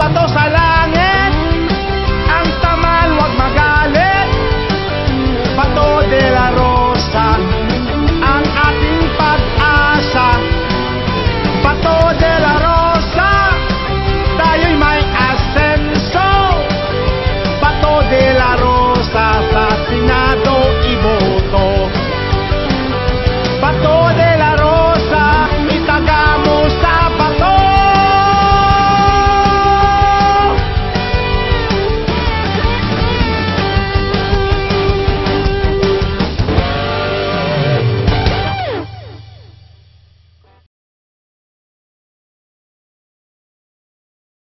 bato sa langit, ang tamal wag magalit. Bato de la Rosa, ang ating pag-asa. Bato de la Rosa, tayo'y may asenso. Bato de la Rosa sa Senado.